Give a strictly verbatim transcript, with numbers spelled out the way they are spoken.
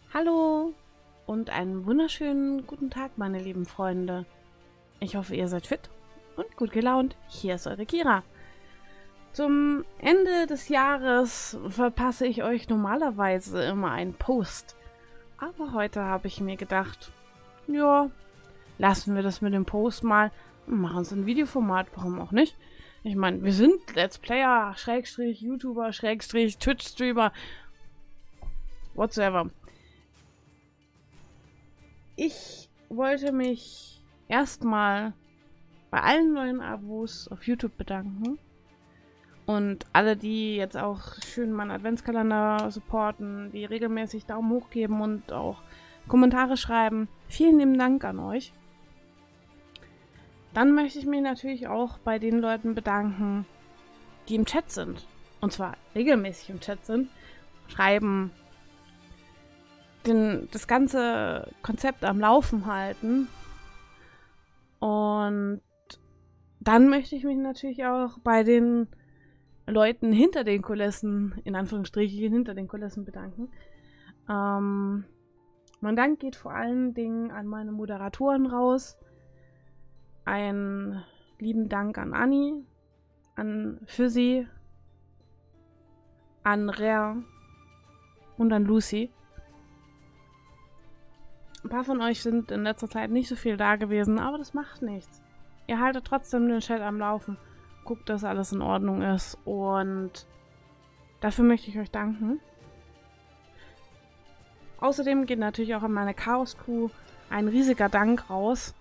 Hallo und einen wunderschönen guten Tag, meine lieben Freunde. Ich hoffe, ihr seid fit und gut gelaunt. Hier ist eure Kira. Zum Ende des Jahres verpasse ich euch normalerweise immer einen Post. Aber heute habe ich mir gedacht, ja, lassen wir das mit dem Post mal und machen es in Videoformat. Warum auch nicht? Ich meine, wir sind Let's Player, Schrägstrich, YouTuber, Schrägstrich, Twitch-Streamer, whatsoever. Ich wollte mich erstmal bei allen neuen Abos auf YouTube bedanken. Und alle, die jetzt auch schön meinen Adventskalender supporten, die regelmäßig Daumen hoch geben und auch Kommentare schreiben. Vielen lieben Dank an euch. Dann möchte ich mich natürlich auch bei den Leuten bedanken, die im Chat sind. Und zwar regelmäßig im Chat sind, schreiben, den, das ganze Konzept am Laufen halten. Und dann möchte ich mich natürlich auch bei den Leuten hinter den Kulissen, in Anführungsstrichen hinter den Kulissen bedanken. Ähm, mein Dank geht vor allen Dingen an meine Moderatoren raus. Einen lieben Dank an Anni, an Fizzy, an Rare und an Lucy. Ein paar von euch sind in letzter Zeit nicht so viel da gewesen, aber das macht nichts. Ihr haltet trotzdem den Chat am Laufen. Guckt, dass alles in Ordnung ist. Und dafür möchte ich euch danken. Außerdem geht natürlich auch an meine Chaos Crew ein riesiger Dank raus.